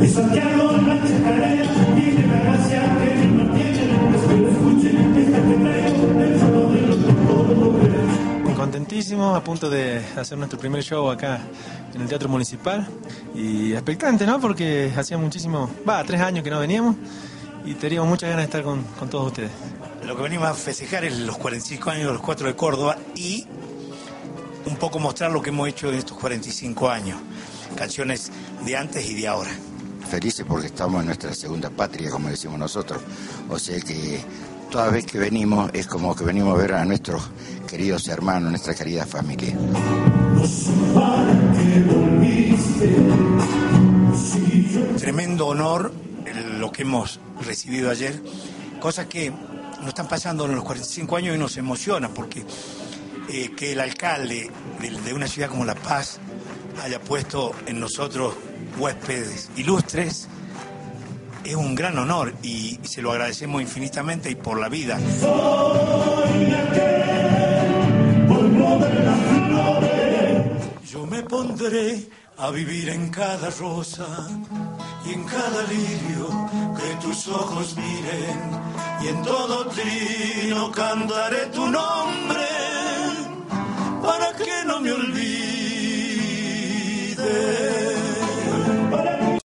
Santiago, la chacarera, tiene la gracia que me mantiene, es que lo escuche, esta que traigo, el solo de los mejores. Contentísimo, a punto de hacer nuestro primer show acá en el Teatro Municipal y expectante, ¿no? Porque hacía 3 años que no veníamos y teníamos muchas ganas de estar con todos ustedes. Lo que venimos a festejar es los 45 años de los 4 de Córdoba y un poco mostrar lo que hemos hecho en estos 45 años. Canciones de antes y de ahora. Felices porque estamos en nuestra segunda patria, como decimos nosotros. O sea que toda vez que venimos es como que venimos a ver a nuestros queridos hermanos, nuestra querida familia. Tremendo honor lo que hemos recibido ayer, cosas que nos están pasando en los 45 años y nos emociona porque que el alcalde de una ciudad como La Paz haya puesto en nosotros huéspedes ilustres es un gran honor y se lo agradecemos infinitamente y por la vida. Yo me pondré a vivir en cada rosa y en cada lirio que tus ojos miren, y en todo trino cantaré tu nombre para que no me olvides.